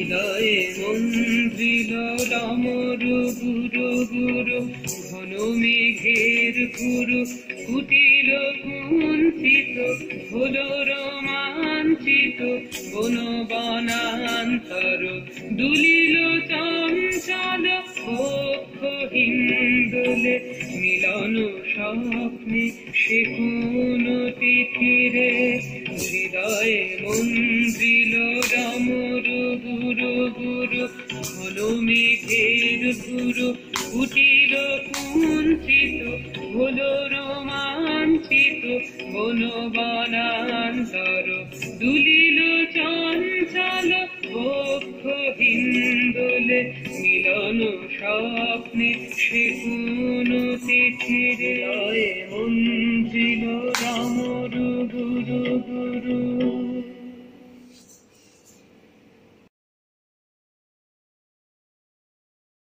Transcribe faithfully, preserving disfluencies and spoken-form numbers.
হৃদয়ে মন্দ্রিল ডমরু গুরু গুরু ঘন মেঘের গুরু কুটিল কুঞ্চিত হলো রোমাঞ্চিত বন বনান্তর দুলিল চঞ্চল বক্ষ হিন্দোলে মিলন স্বপ্নে সে কোন তিথিরে হৃদয়ে মন্দ্রিল ডমরু গুরু গুরু ঘন মেঘের গুরু কুটিল কুঞ্চিত হলো রোমাঞ্চিত বন বনান্তর দুলিল চঞ্চল বক্ষ হিন্দোলে মিলন স্বপ্নে সে কোন তিথিরে মন্দ্রিল